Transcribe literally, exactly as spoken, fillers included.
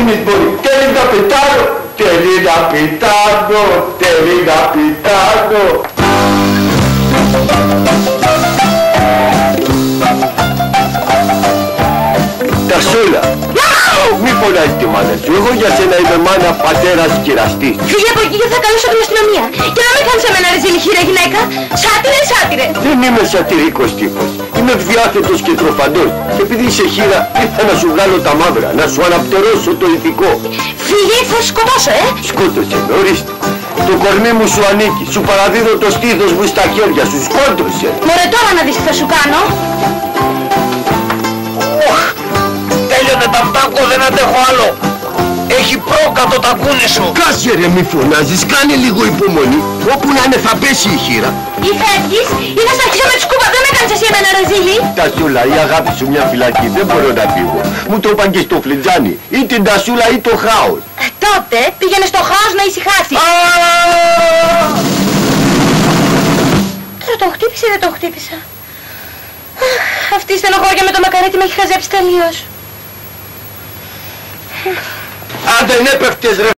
μείνεις μπορεί. Τέλει να πετάρω, τέλει να πετάρω, τέλει να πετάρω. Τασούλα, μη φωνάζει τη μάνα σου. Εγώ για σένα είμαι μάνα, πατέρας και εραστής. Φύγε από εκεί και θα καλέσω την αστυνομία. Και να μην κάνεις εμένα ρεζίλη χείρα γυναίκα. Σάτυρε, σάτυρε. Δεν είμαι σατυρικός τύπος. Είμαι ευδιάθετος και τροφαντός. Και επειδή είσαι χείρα, ήρθα να σου βγάλω τα μαύρα, να σου αναπτερώσω το ηθικό. Φύγε, θα σου σκοτώσω, ε. Σκότωσε με, ορίστε. Το κορμί μου σου ανήκει. Σου παραδίδω το στήθος μου στα χέρια σου. Σκότωσε. Μωρέ, τώρα να δεις τι θα σου κάνω. Τέλειωνε τα φτάκο, δεν αντέχω άλλο. Έχει πρόκατο τα κούνη σου. Κάτσε ρε, μη φωνάζεις, κάνε λίγο υπομονή. Όπου να είναι θα πέσει η χείρα. Ή φεύγεις ή θα σ' αρχίσω με τη σκούπα. Δεν με κάνεις εσύ εμένα ρεζίλη. Τασούλα, η αγάπη σου μια φυλακή, δεν μπορώ να φύγω. Μου το είπαν και στο φλιτζάνι. Ή την Τασούλα ή το χάος. Ε, τότε πήγαινε στο χάος να ησυχάσεις. Τώρα το χτύπησε ή δεν το χτύπησα. Αυτή η στενοχώρια με το μακαρέτι με έχει χαζέψει τελείως. Αν δεν έπεφτες ρε